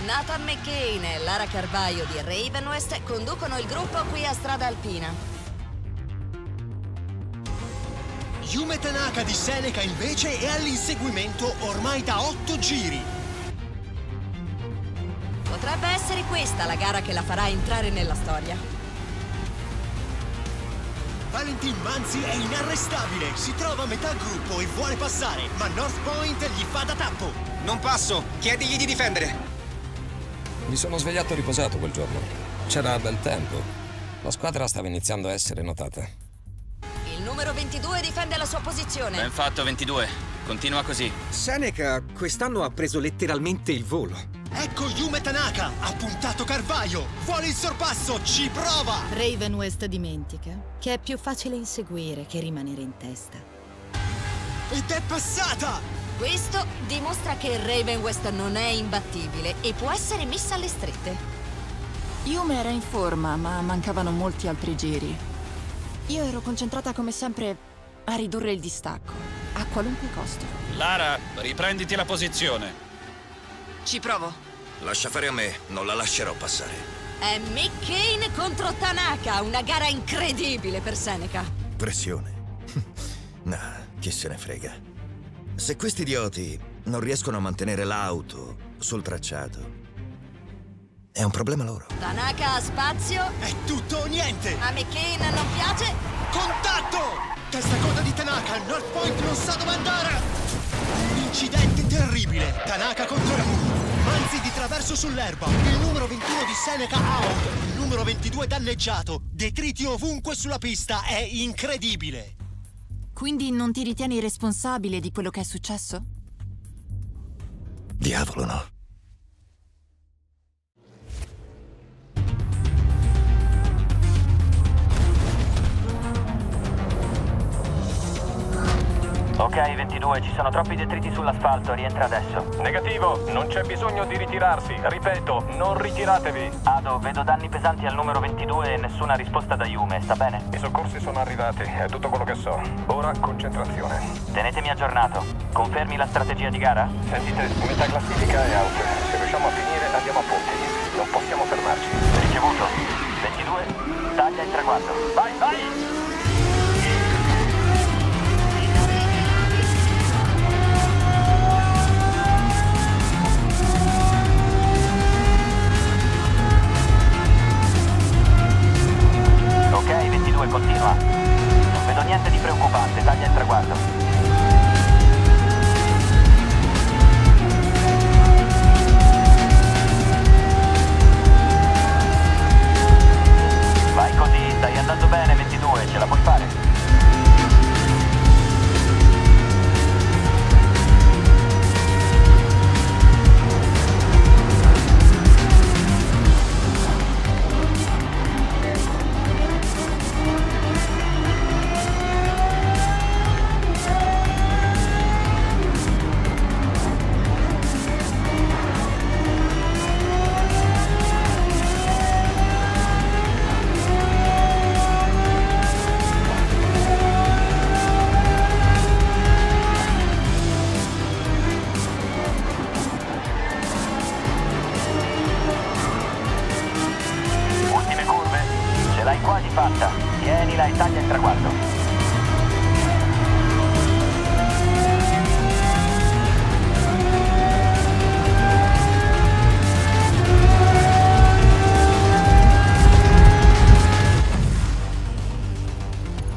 Nathan McCain e Lara Carvaio di Raven West conducono il gruppo qui a Strada Alpina. Yume Tanaka di Seneca invece è all'inseguimento ormai da 8 giri. Potrebbe essere questa la gara che la farà entrare nella storia. Valentin Manzi è inarrestabile, si trova a metà gruppo e vuole passare, ma North Point gli fa da tappo. Non passo, chiedigli di difendere. Mi sono svegliato riposato quel giorno. C'era bel tempo. La squadra stava iniziando a essere notata. Il numero 22 difende la sua posizione. Ben fatto, 22. Continua così. Seneca quest'anno ha preso letteralmente il volo. Ecco Yume Tanaka, ha puntato Carvaio, vuole il sorpasso, ci prova! Raven West dimentica che è più facile inseguire che rimanere in testa. Ed è passata! Questo dimostra che Raven West non è imbattibile e può essere messa alle strette. Yume era in forma, ma mancavano molti altri giri. Io ero concentrata come sempre a ridurre il distacco, a qualunque costo. Lara, riprenditi la posizione. Ci provo. Lascia fare a me, non la lascerò passare. È McCain contro Tanaka, una gara incredibile per Seneca. Pressione. No, chi se ne frega. Se questi idioti non riescono a mantenere l'auto sul tracciato, è un problema loro. Tanaka ha spazio. È tutto o niente! A McCain non piace. Contatto! Testa coda di Tanaka, il North Point non sa dove andare! Un incidente terribile! Tanaka contro la Manzi di traverso sull'erba, il numero 21 di Seneca out, il numero 22 danneggiato, detriti ovunque sulla pista, è incredibile! Quindi non ti ritieni responsabile di quello che è successo? Diavolo no. Ok, 22, ci sono troppi detriti sull'asfalto, rientra adesso. Negativo, non c'è bisogno di ritirarsi. Ripeto, non ritiratevi. Ado, vedo danni pesanti al numero 22 e nessuna risposta da Yume, sta bene? I soccorsi sono arrivati, è tutto quello che so. Ora concentrazione. Tenetemi aggiornato. Confermi la strategia di gara? Sentite, metà classifica è out. Se riusciamo a finire andiamo a punti. Non possiamo fermarci. Ricevuto. 22, taglia il traguardo. Vai, vai!